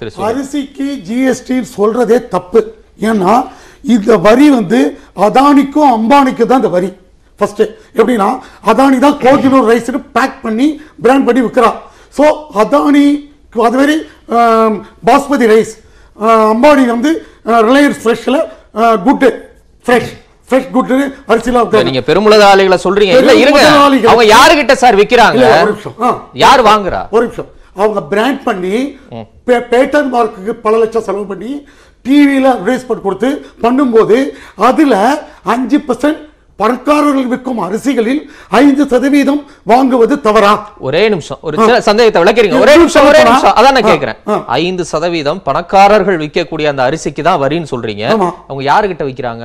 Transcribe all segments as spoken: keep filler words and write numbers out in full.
அரிசிக்கு ஜிஎஸ்டி சொல்றதே தப்பு. ஏன்னா இந்த வரி வந்து அதானிக்கும் அம்பானிக்கும் தான் இந்த வரி. ஃபர்ஸ்ட் எப்படின்னா அதானி தான் கோகிலூர் ரைஸ் பேக் பண்ணி பிராண்ட் பண்ணி விற்கிறான். ஸோ அதானி அது மாதிரி பாஸ்மதி ரைஸ், அம்பானி வந்து ரிலையன்ஸ் ஃப்ரெஷ்ல குட் ஃப்ரெஷ் ஃப்ரெஷ் குட் அரிசிலாம். நீங்க பெருமுதலாளிகளை சொல்றீங்க, இல்ல இருங்க, அவங்க யாரு கிட்ட சார் விக்கிறாங்க, யார் வாங்குறா? ஒரு நிமிஷம். அவங்க பிராண்ட் பண்ணி பேட்டன் மார்க்குக்கு பல லட்சம் செலவு பண்ணி டிவியில அட்வர்டைஸ்மென்ட் கொடுத்து பண்ணும்போது அதுல அஞ்சு பர்சன்ட் பணக்காரர்கள் விற்கும் அரிசிகளில் ஐந்து சதவீதம் வாங்குவது தவறா? ஒரே நிமிஷம், ஒரு சந்தேகத்தை விளக்கிறீங்க. ஒரே நிமிஷம் ஒரே நிமிஷம் அதான் நான் கேக்குறேன். ஐந்து சதவீதம் பணக்காரர்கள் விற்கக்கூடிய அந்த அரிசிக்கு தான் வரின்னு சொல்றீங்க. அவங்க யாருகிட்ட விக்கிறாங்க?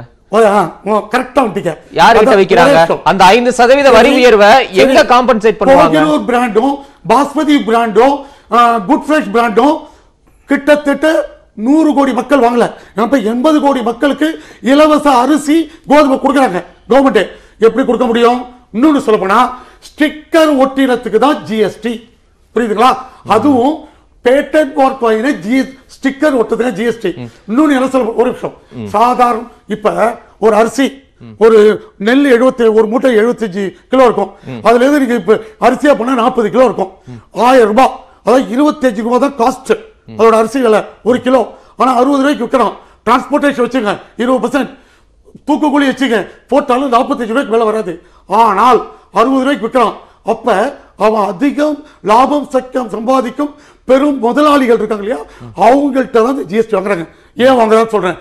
யாருகிட்ட விக்கிறாங்க? அந்த ஐந்து சதவீத வரி உயர்வை எங்க காம்பன்சேட் பண்ணுவாங்க? பிராண்டும் பாஸ்மதி பிராண்டும் குட் ஃப்ரெஷ் பிராண்டும் கிட்டத்தட்ட நூறு கோடி மக்கள் வாங்கல. எண்பது கோடி மக்களுக்கு இலவச அரிசி கோதுமை கொடுக்குறாங்க கவர்மெண்ட். எப்படி கொடுக்க முடியும்? இன்னொன்னு சொல்ல போனா ஸ்டிக்கர் ஒட்டினத்துக்கு தான் ஜிஎஸ்டி. புரியுதுங்களா? அதுவும் பேட்டன் மார்க் வாங்கின ஜி ஸ்டிக்கர் ஒட்டுறதுக்கு ஜிஎஸ்டி. இன்னொன்னு என்ன சொல்ல, ஒரு நிமிஷம். சாதாரண இப்ப ஒரு அரிசி ஒரு நெல் எழுபத்தி ஒரு மூட்டை எழுபத்தஞ்சு கிலோ இருக்கும். அதுல இருந்து நீங்க இப்ப அரிசியா பண்ணா நாற்பது கிலோ இருக்கும். ஆயிரம் ரூபாய், அதாவது இருபத்தி அஞ்சு ரூபாய் தான் காஸ்ட் அதோட அரிசி விலை ஒரு கிலோ. ஆனா அறுபது ரூபாய்க்கு விற்கிறோம். டிரான்ஸ்போர்டேஷன் வச்சுங்க இருபது பர்சன்ட், தூக்குக்கூலி வச்சுங்க போட்டாலும் நாற்பத்தஞ்சு ரூபாய்க்கு மேல வராது. ஆனால் அறுபது ரூபாய்க்கு விற்கிறான். அப்ப அவன் அதிகம் லாபம் சக்கம் சம்பாதிக்கும் பெரும் முதலாளிகள் இருக்காங்க இல்லையா, அவங்கள்ட்ட தான் ஜிஎஸ்டி வாங்குறாங்க. ஏன் வாங்குறான்னு சொல்றேன்.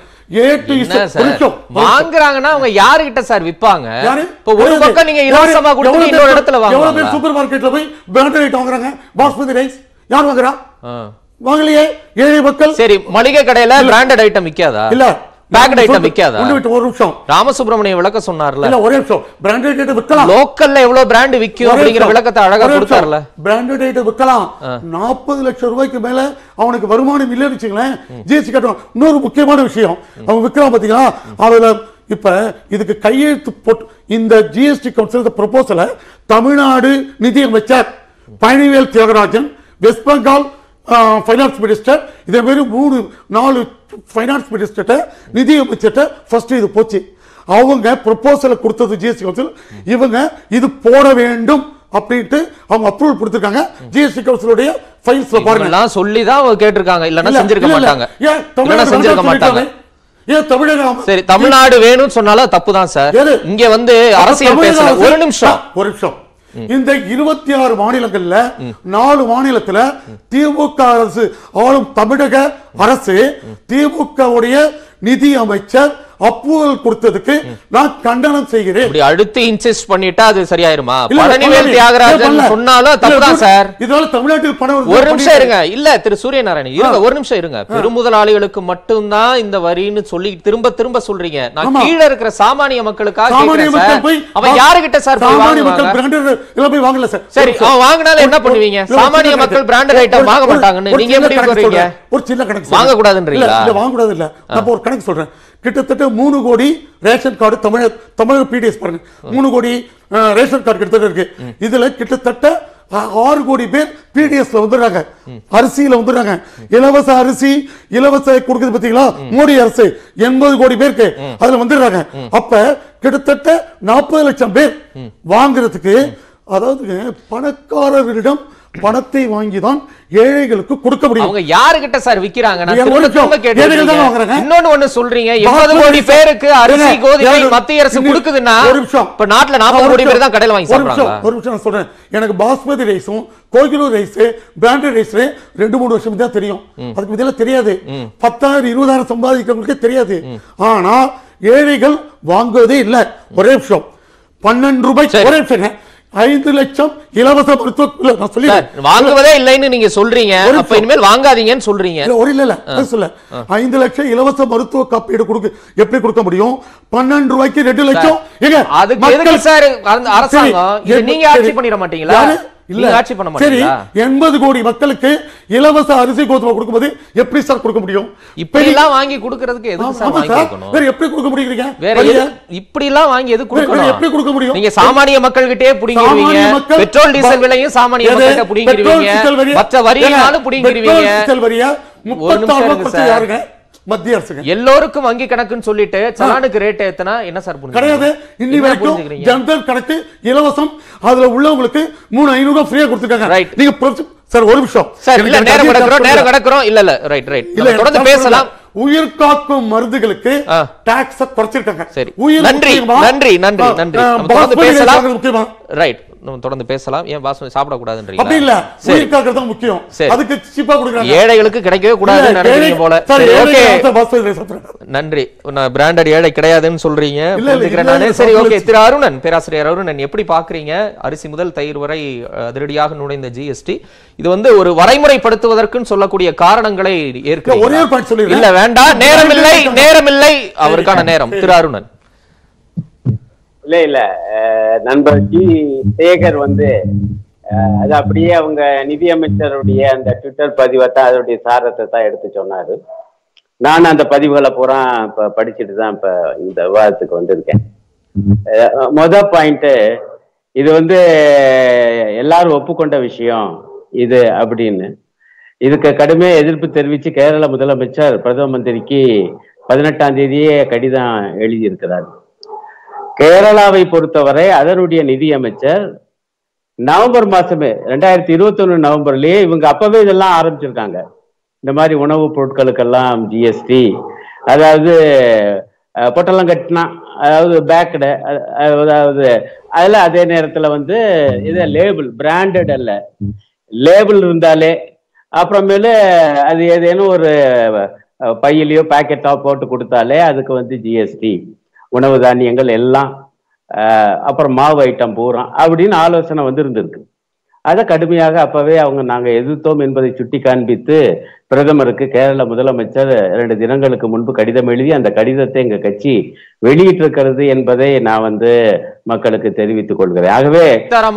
வாங்குறாங்கன்னா அவங்க யாருகிட்ட சார் விப்பாங்க? ஒரு பக்கம் நீங்க இலவசமா கொடுத்து இன்னொரு இடத்துல வாங்குறாங்க. சூப்பர் மார்க்கெட்ல போய் பிராண்டட் ரைஸ் வாங்குறாங்க. பாஸ்மதி ரைஸ் யார் வாங்குறா? வாங்கலையே ஏழை மக்கள். சரி, மளிகை கடையில பிராண்டட் ஐட்டம் விக்காதா? இல்ல பேக்ட் ஐட்டம் விக்காதா? ஒரு நிமிஷம், ராமசுப்ரமணிய விளக்க சொன்னார்ல. இல்ல ஒரே நிமிஷம். பிராண்டட் ஐட்டம் விக்கலாம். லோக்கல்ல எவ்வளவு பிராண்ட் விக்கும் அப்படிங்கிற விளக்கத்தை அழகா கொடுத்தார்ல. Branded item விக்கலாம். நாற்பது லட்சம் ரூபாய்க்கு மேல அவனுக்கு வருமானம் இல்லைன்னு வச்சுங்களேன், ஜிஎஸ்டி கட்டணும். இன்னொரு முக்கியமான விஷயம், அவன் விக்கிறான் பாத்தீங்களா, அதுல இப்ப இதுக்கு கையெழுத்து போட்டு இந்த ஜிஎஸ்டி கவுன்சில் ப்ரொபோசலை தமிழ்நாடு நிதியமைச்சர் Palanivel Thiagarajan, west Bengal finance minister, இதே மாதிரி மூணு நாலு ஃபைனான்ஸ் மினிஸ்டர்கிட்ட நிதி அமைச்சர்கிட்ட ஃபர்ஸ்ட் இது போச்சு. அவங்க ப்ரொபோசலை கொடுத்தது ஜிஎஸ்டி கவுன்சில், இவங்க இது போட வேண்டும் அப்படின்ட்டு அவங்க அப்ரூவல் கொடுத்திருக்காங்க. ஜிஎஸ்டி கவுன்சிலுடைய ஃபைல்ஸ்ல பாருங்க. எல்லாம் சொல்லி தான் அவங்க கேட்டிருக்காங்க, இல்லனா செஞ்சிருக்க மாட்டாங்க. ஏன் தமிழ்நாடு செஞ்சிருக்க மாட்டாங்க? ஏன் தமிழகம் சரி தமிழ்நாடு வேணும்னு சொன்னாலும் தப்பு தான் சார். இங்க வந்து அரசியல் பேசல. ஒரு நிமிஷம் ஒரு நிமிஷம். இந்த இருபத்தி ஆறு மாநிலங்கள்ல நாலு மாநிலத்துல திமுக அரசு ஆளும் தமிழக அரசு திமுக உடைய நிதி அமைச்சர் அப்ரூவல் கொடுத்ததுக்கு நான் கண்டனம் செய்கிறேன். இப்படி அடுத்து இன்சிஸ்ட் பண்ணிட்டா அது சரியாயிருமா? பழனிவேல் தியாகராஜன் சொன்னாலும் தப்புதான் சார். இதனால தமிழ்நாட்டில் பணம். ஒரு நிமிஷம் இருங்க. இல்ல திரு சூரியநாராயணன் இருங்க, ஒரு நிமிஷம் இருங்க. பெருமுதலாளிகளுக்கு மட்டும்தான் இந்த வரின்னு சொல்லி திரும்ப திரும்ப சொல்றீங்க. நான் கீழ இருக்கிற சாமானிய மக்களுக்காக கேக்குறேன். அவன் யாருகிட்ட சார் சாமானிய மக்கள் பிராண்டட் எல்லாம் போய் வாங்கல சார். சரி, அவன் வாங்குனால என்ன பண்ணுவீங்க? சாமானிய மக்கள் பிராண்டட் ஐட்டம் வாங்க மாட்டாங்கன்னு நீங்க எப்படி சொல்றீங்க? ஒரு சின்ன கணக்கு வாங்க கூடாதுன்றீங்களா? இல்ல வாங்க கூடாது இல்ல. நான் ஒரு கணக்கு சொல்றேன். கிட்டத்தட்ட மூணு கோடி ரேஷன் கார்டு தமிழக தமிழக பிடிஎஸ் பாருங்க, மூணு கோடி ரேஷன் கார்டு கிட்டத்தட்ட இருக்கு. இதுல கிட்டத்தட்ட ஆறு கோடி பேர் பிடிஎஸ்ல வந்துடுறாங்க, அரிசியில வந்துடுறாங்க. இலவச அரிசி இலவச கொடுக்குது பாத்தீங்களா மோடி அரசு, எண்பது கோடி பேருக்கு அதுல வந்துடுறாங்க. அப்ப கிட்டத்தட்ட நாற்பது லட்சம் பேர் வாங்குறதுக்கு, அதாவது பணக்காரர்களிடம் பணத்தை வாங்கிதான் ஏழைகளுக்கு கொடுக்க முடியும். அவங்க யாருகிட்ட சார் விக்கிறாங்க? இன்னொன்னு ஒண்ணு சொல்றீங்க, எண்பது கோடி பேருக்கு அரிசி கோதுமை மத்திய அரசு கொடுக்குதுன்னா இப்ப நாட்டுல நாற்பது கோடி பேர் தான் கடையில வாங்கி சாப்பிடுறாங்க. ஒரு நிமிஷம் சொல்றேன். எனக்கு பாஸ்மதி ரைஸும் கோகிலூர் ரைஸ் பிராண்டட் ரைஸ் ரெண்டு மூணு வருஷம் தான் தெரியும். அதுக்கு இதெல்லாம் தெரியாது. பத்தாயிரம் இருபதாயிரம் சம்பாதிக்கிறவங்களுக்கு தெரியாது. ஆனா ஏழைகள் வாங்குவதே இல்லை. ஒரே நிமிஷம், பன்னெண்டு ரூபாய் ஒரே நிமிஷம் ஐந்து லட்சம் இலவச மருத்துவ வாங்குவதே இல்லைன்னு நீங்க சொல்றீங்க. அப்ப இனிமேல் வாங்காதீங்கன்னு சொல்றீங்க. ஒரு இல்ல இல்ல சொல்ல ஐந்து லட்சம் இலவச மருத்துவ காப்பீடு கொடுக்க எப்படி கொடுக்க முடியும்? பன்னெண்டு ரூபாய்க்கு ரெண்டு லட்சம். அதுக்கு சார் அரசாங்கம் நீங்க ஆட்சி பண்ணிட மாட்டீங்களா? இல்ல ஆட்சி பண்ண மாட்டீங்களா? சரி, எண்பது கோடி மக்களுக்கு இலவச அரிசி கோதுமை கொடுக்கும்போது எப்படி சார் கொடுக்க முடியும்? இப்படி எல்லாம் வாங்கி கொடுக்கிறதுக்கு எதுக்கு சார் வாங்கி கொடுக்கணும்? வேற எப்படி கொடுக்க முடியுங்க? வேற இப்படி எல்லாம் வாங்கி எது கொடுக்கணும்? எப்படி கொடுக்க முடியும்? நீங்க சாமானிய மக்கள் கிட்டே புடிங்கிடுவீங்க. பெட்ரோல் டீசல் விலையும் சாமானிய மக்கள்கிட்ட புடிங்கிடுவீங்க. மற்ற வரியினாலும் புடிங்கிடுவீங்க. டீசல் வரியா முப்பத்தாறு பர்சன்ட் யாருங்க? மத்திய அரசு. எல்லோருக்கும் வங்கி கணக்குன்னு சொல்லிட்டு சலானுக்கு ரேட் ஏத்தனா என்ன சார் புரிஞ்சுக்கிறீங்க? கிடையாது. இன்னி வரைக்கும் ஜன்தன் கணக்கு இலவசம், அதுல உள்ளவங்களுக்கு மூணு ஐநூறு ரூபாய் ஃப்ரீயா கொடுத்துருக்காங்க. நீங்க சார் ஒரு நிமிஷம் சார், இல்ல நேரம் கடக்குறோம் நேரம் கடக்குறோம் இல்ல இல்ல ரைட் ரைட் தொடர்ந்து பேசலாம். உயிர் காக்கும் மருந்துகளுக்கு டாக்ஸ் குறைச்சிருக்காங்க. சரி, நன்றி நன்றி நன்றி நன்றி. நம்ம தொடர்ந்து பேசலாம். முக்கியமா ரைட், நம்ம தொடர்ந்து பேசலாம். ஏன் பாஸ்மதி சாப்பிட கூடாதுன்றீங்க? அப்படி இல்ல, உயிர் காக்கிறது தான் முக்கியம். அதுக்கு சீப்பா கொடுக்கறாங்க. ஏழைகளுக்கு கிடைக்கவே கூடாதுன்னு நினைக்கிறீங்க போல. சரி, ஓகே, நன்றி. நான் பிராண்டட் ஏழை கிடையாதுன்னு சொல்றீங்க, புரிஞ்சுக்கிறேன் நானே. சரி, ஓகே. திரு அருணன், பேராசிரியர் அருணன், எப்படி பாக்குறீங்க அரிசி முதல் தயிர் வரை அதிரடியாக நுழைந்த ஜிஎஸ்டி? இது வந்து ஒரு வரைமுறைப்படுத்துவதற்குன்னு சொல்லக்கூடிய காரணங்களை ஏற்க ஒரே ஒரு பாயிண்ட் சொல்லுங்க. இல்ல வேண்டாம், நேரம் இல்லை நேரம் இல்லை, அவருக்கான நேரம். திரு அருணன். இல்ல இல்ல நண்பர் ஜி சேகர் வந்து அது அப்படியே அவங்க நிதியமைச்சருடைய அந்த ட்விட்டர் பதிவை தான், அதனுடைய சாரத்தை தான் எடுத்து சொன்னாரு. நான் அந்த பதிவுகளை பூரா இப்ப படிச்சுட்டு தான் இப்ப இந்த விவாதத்துக்கு வந்திருக்கேன். மொதல் பாயிண்ட், இது வந்து எல்லாரும் ஒப்புக்கொண்ட விஷயம் இது அப்படின்னு. இதுக்கு கடுமையாக எதிர்ப்பு தெரிவித்து கேரள முதலமைச்சர் பிரதம மந்திரிக்கு பதினெட்டாம் தேதியே கடிதம் எழுதியிருக்கிறார். கேரளாவை பொறுத்தவரை அதனுடைய நிதியமைச்சர் நவம்பர் மாசமே ரெண்டாயிரத்தி இருபத்தி ஒண்ணு நவம்பர்லயே இவங்க அப்பவே இதெல்லாம் ஆரம்பிச்சிருக்காங்க. இந்த மாதிரி உணவுப் பொருட்களுக்கெல்லாம் ஜிஎஸ்டி, அதாவது பொட்டெல்லாம் கட்டினா, அதாவது பேக்கடு, அதாவது அதில் அதே நேரத்தில் வந்து இதை லேபிள் பிராண்டட் அல்ல, லேபிள் இருந்தாலே அப்புறமேலு அது ஏதேனும் ஒரு பையிலையோ பேக்கெட்டோ போட்டு கொடுத்தாலே அதுக்கு வந்து ஜிஎஸ்டி, உணவு தானியங்கள் எல்லாம், அப்புறம் மாவு ஐட்டம் பூரா அப்படின்னு ஆலோசனை வந்து இருந்திருக்கு. அதை கடுமையாக அப்பவே அவங்க நாங்கள் எதிர்த்தோம் என்பதை சுட்டி காண்பித்து பிரதமருக்கு கேரள முதலமைச்சர் இரண்டு தினங்களுக்கு முன்பு கடிதம் எழுதி அந்த கடிதத்தை எங்க கட்சி வெளியிட்டிருக்கிறது என்பதை நான் வந்து மக்களுக்கு தெரிவித்துக் கொள்கிறேன். ஆகவே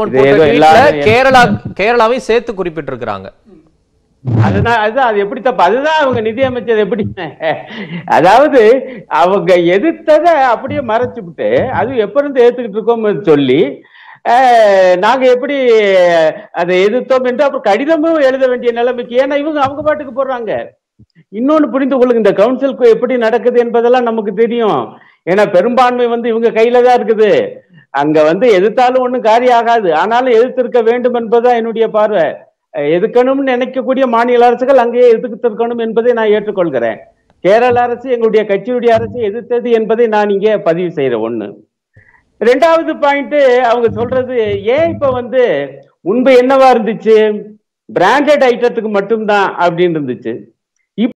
கேரளா கேரளாவை சேர்த்து குறிப்பிட்டிருக்கிறாங்க. அதுதான் அதுதான் அது எப்படி தப்பு? அதுதான் அவங்க நிதியமைச்சர் எப்படி, அதாவது அவங்க எதிர்த்ததை அப்படியே மறைச்சு விட்டு அது எப்ப இருந்து ஏத்துக்கிட்டு இருக்கோம்னு சொல்லி நாங்க எப்படி அதை எதிர்த்தோம் என்று அப்புறம் கடிதமும் எழுத வேண்டிய நிலைமைக்கு, ஏன்னா இவங்க அவங்க பாட்டுக்கு போடுறாங்க. இன்னொன்னு புரிந்து கொள்ளுங்க, இந்த கவுன்சிலுக்கு எப்படி நடக்குது என்பதெல்லாம் நமக்கு தெரியும். ஏன்னா பெரும்பான்மை வந்து இவங்க கையில தான் இருக்குது. அங்க வந்து எதிர்த்தாலும் ஒண்ணும் காரியம் ஆகாது, ஆனாலும் எதிர்த்திருக்க வேண்டும் என்பதுதான் என்னுடைய பார்வை. எதுக்கணும்னு நினைக்கக்கூடிய மாநில அரசுகள் அங்கேயே எதிர்த்திருக்கணும் என்பதை நான் ஏற்றுக்கொள்கிறேன். கேரள அரசு எங்களுடைய கட்சியுடைய அரசு எதிர்த்தது என்பதை நான் இங்கே பதிவு செய்யறேன். ஒண்ணு. ரெண்டாவது பாயிண்ட், அவங்க சொல்றது ஏன் இப்ப வந்து முன்பு என்னவா இருந்துச்சு, பிராண்டட் ஐட்டத்துக்கு மட்டும்தான் அப்படின்னு இருந்துச்சு.